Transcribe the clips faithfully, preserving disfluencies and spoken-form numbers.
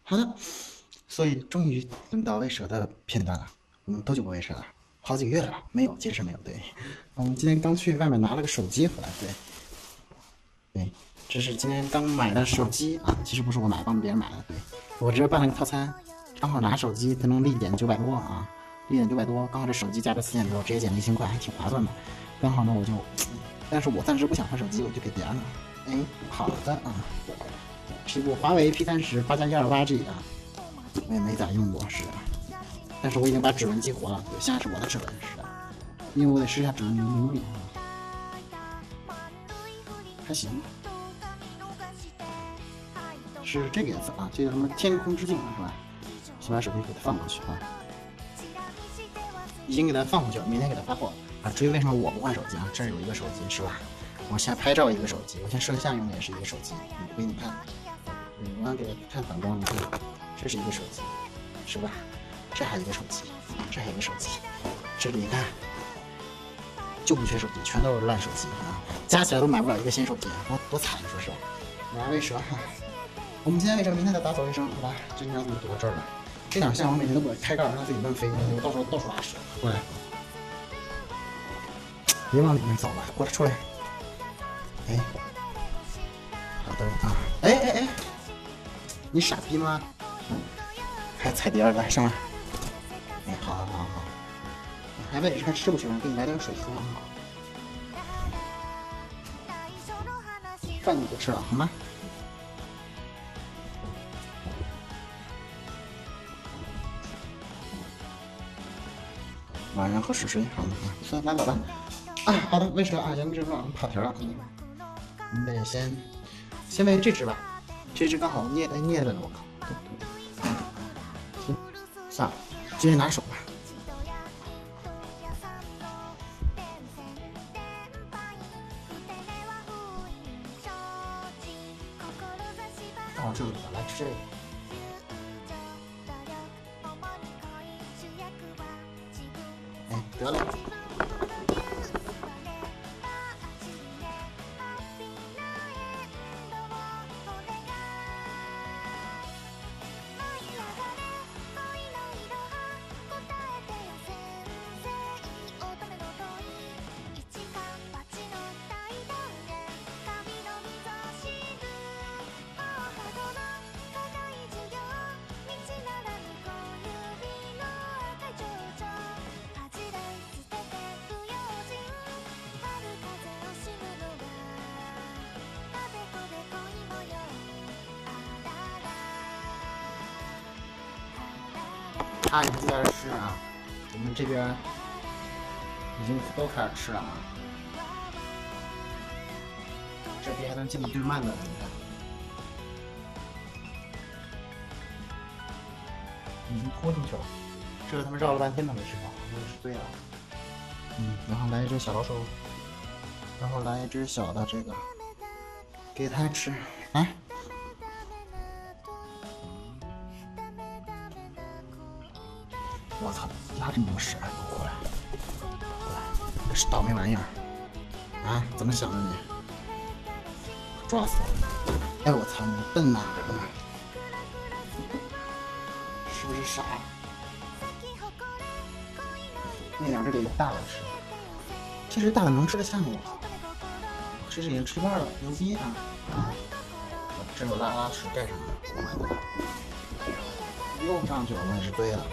好的，所以终于轮到喂蛇的片段了。我们多久不喂蛇了？好几个月了吧？没有，其实没有。对，我们今天刚去外面拿了个手机回来。对，对，这是今天刚买的手机啊，其实不是我买，帮别人买的。对，我这办了个套餐，刚好拿手机才能立减九百多啊，立减九百多，刚好这手机加个四千多，直接减了一千块，还挺划算的。刚好呢，我就，但是我暂时不想换手机，我就给别人了。哎，好的啊，是一部华为 P 三十八加一二八 G 啊。我也没咋用过，是啊，但是我已经把指纹激活了，对，现在是我的指纹，是的，因为我得试一下指纹灵敏度啊，还行，是这个颜色啊，这叫什么天空之镜是吧？先把手机给它放过去啊，已经给它放过去了，明天给它发货啊。至于为什么我不换手机啊，这儿有一个手机是吧？我现在拍照一个手机，我现在摄像用的也是一个手机，我给你看，对，我要给它看反光，你看。这是一个手机，是吧？这还有一个手机，这还有一个手机，这里看就不缺手机，全都是烂手机啊！加起来都买不了一个新手机，多多惨，说实话。玩喂蛇哈，我们今天喂蛇，明天再打扫卫生，好吧？这张怎么堵到这儿了？这两项我每天都给它开盖，让它自己乱飞，我到时候到处拉屎。过来，别往里面走了，过来出来。哎，好的啊，哎哎哎，你傻逼吗？还踩第二个上来，哎，好好好好，还喂还吃不吃？给你来点水喝啊。饭你不吃了好吗？晚上喝水水好吗？算拉倒吧。啊，好的，喂蛇啊，言归正传，跑题了。我们得先先喂这只吧，这只刚好捏的捏的，我靠。行，算了，直接拿手吧。哦，这个来吃这个。哎，得了。他也不在这吃啊，我们这边已经都开始吃了啊。这边还能进到对慢的，你看，已经拖进去了。这个他们绕了半天都没吃到，我也是对了。嗯，然后来一只小老鼠，然后来一只小的这个，给它吃，来。我操！压这么多屎，给我过来！过来！这是倒霉玩意儿啊！怎么想的你？抓死我！哎，我操！你笨呐！是不是傻？那两只给大的吃，这只大的能吃得下吗？我靠！这只已经吃一半了，牛逼啊！这有拉拉屎盖上了，又上去了，我也是对了。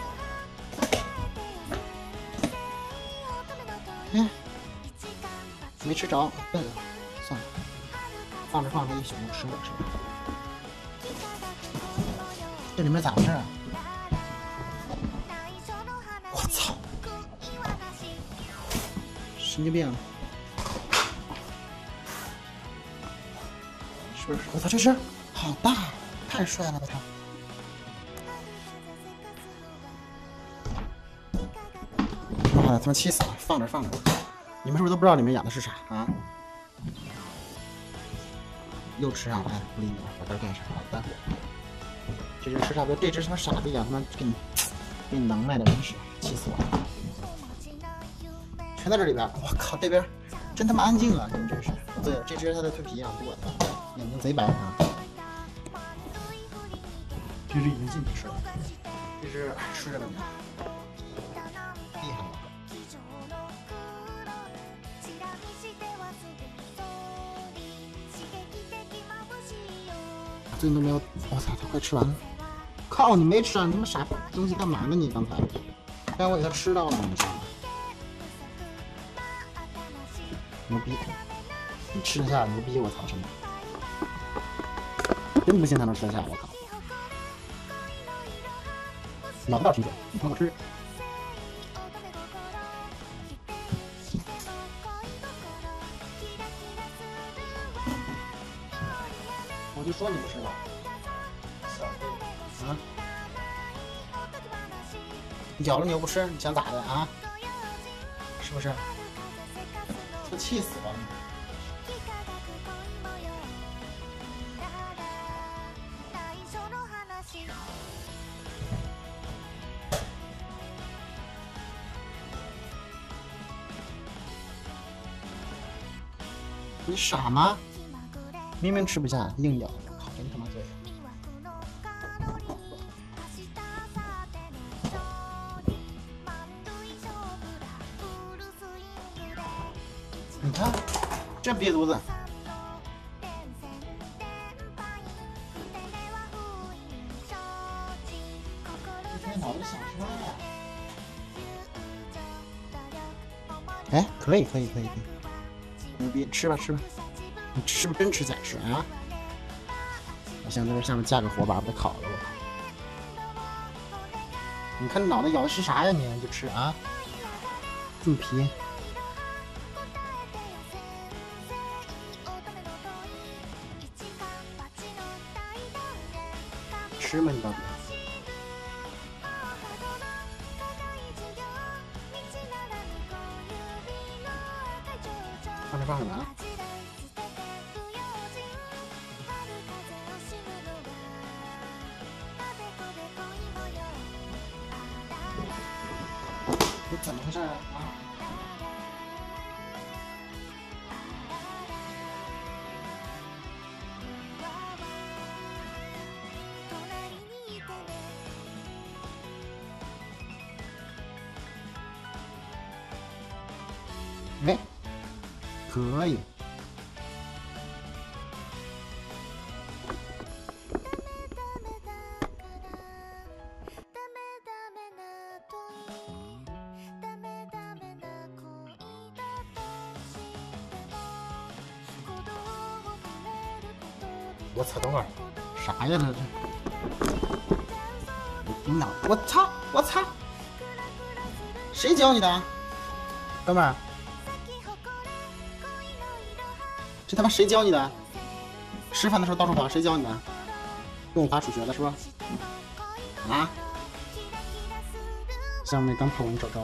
哎，没吃着，笨了，算了，放着放着一宿就吃了，是吧？这里面咋回事啊？我操！神经病！是不是？我操，这只好大，太帅了吧它！妈的，他妈气死了！放着放着，你们是不是都不知道里面养的是啥啊？又吃上，哎，不理你了，把这盖上。好的，这只吃差不多，这只他妈傻逼啊！他妈给你给你能耐的，真是气死我了！全在这里边，我靠，这边真他妈安静啊！你们真是。对，这只它的蜕皮啊，比我的眼睛贼白啊。 这只已经进去吃了，这只吃着呢，厉害了。最近都没有，我操，它快吃完了！靠，你没吃啊？你他妈傻东西干嘛呢？你刚才，刚才我给它吃到了，你知道吗？牛逼！你吃得下牛逼！我操，真的，真不信他能吃得下！我靠，老不到挺久，你看我吃。我就说你不吃了，小子啊！你咬了你又不吃，你想咋的啊？是不是？都气死了！你傻吗？明明吃不下，硬咬，靠，真他妈醉！你看，这瘪犊子！一天脑子想什么呀？哎，可以，可以，可以，可以，牛逼！吃吧，吃吧。你是不是真吃假吃啊？我想在这上面架个火把把它烤了我。你看脑袋咬的是啥呀？你就吃啊？这么皮？吃吗？你到底？放这放什么啊？你怎么回事啊？啊！哎，可以。我操！等会儿，啥呀？这这，你脑！我操！我操！谁教你的，哥们儿？这他妈谁教你的？吃饭的时候到处跑，谁教你的？跟我划数学的是吧？啊？像那刚碰我，你找着？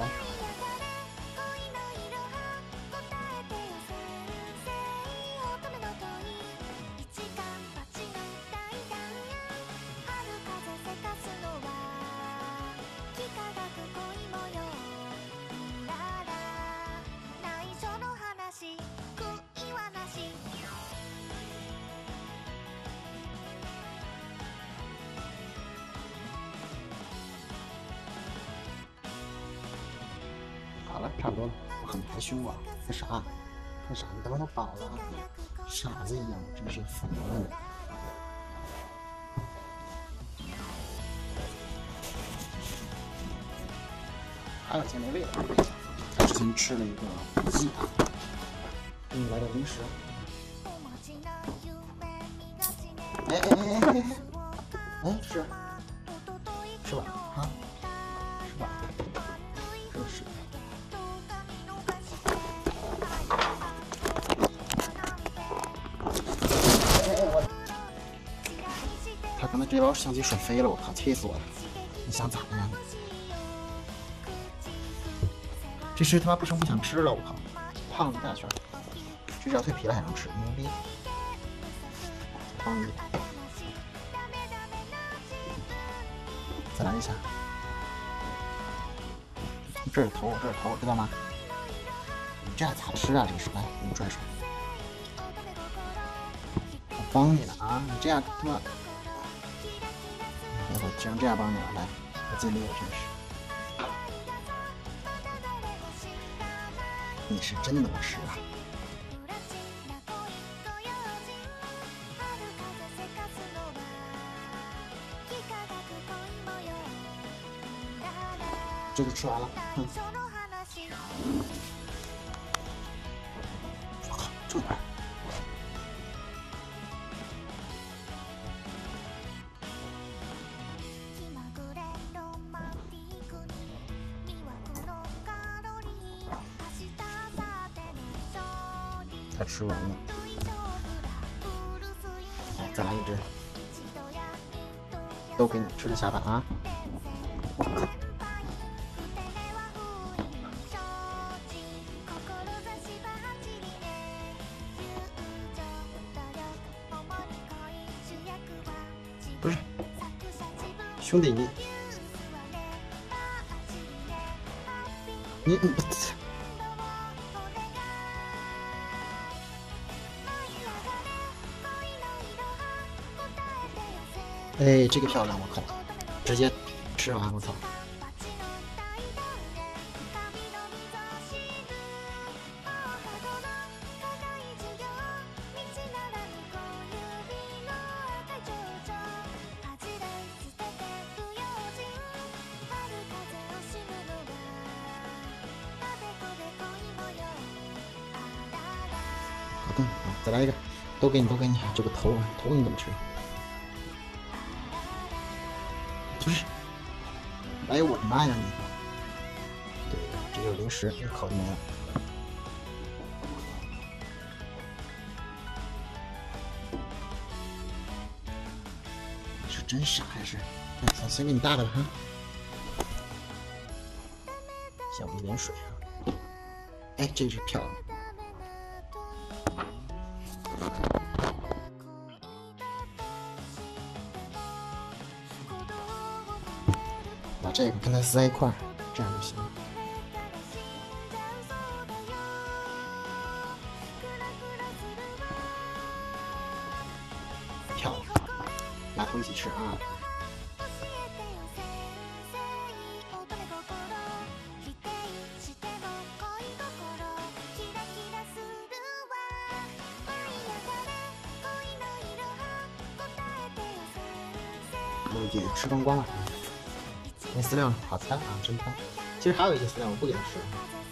好了，差不多了。我很还凶我，干啥？干啥？你他妈都饱了，傻子一样，真是服了你。还有些没胃了，他之前吃了一个鸡啊，给你来点零食。哎哎哎哎哎哎，是是吧？啊，是吧？真是。他刚才这把相机甩飞了，我靠，气死我了！你想咋的呀？这是他妈不生不想吃了，我靠，胖一大圈，这要蜕皮了还能吃，牛逼！胖一点，再来一下。这是头，这是头，知道吗？你这咋吃啊？这是，来，给你拽甩。我帮你呢啊！你这样他妈， 以后只能这样帮你了。来，我尽力了，真是。你是真的不是啊！这就吃完了，哼！我靠，这么快！他吃完了，来，再来一只，都给你吃得下吧啊！不是，兄弟你，你你。哎，这个漂亮！我靠，直接吃完！我操！好的，再来一个，都给你，都给你。这个头，头你怎么吃？不是，哎呦我的妈呀你！对，这就是零食，这口就没了。你是真傻还是？哎，先给你大的吧哈。想补点水啊。哎，这是漂亮。把这个跟它撕在一块儿，这样就行。漂亮，拿头一起吃啊！我已经吃光光了。没饲料，好贪啊，真贪！其实还有一些饲料我不给它吃。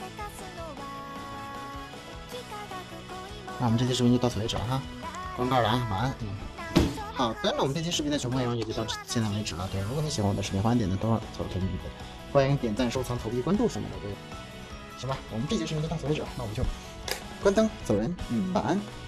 那我们这期视频就到此为止了哈，关盖了啊，晚安。嗯，好的，那我们这期视频的全部内容也就到现在为止了。对，如果你喜欢我的视频，欢迎点赞、多少、投投币的，欢迎点赞、收藏、投币、关注什么的，对。行吧，我们这期视频就到此为止了，那我们就关灯走人。嗯，晚安。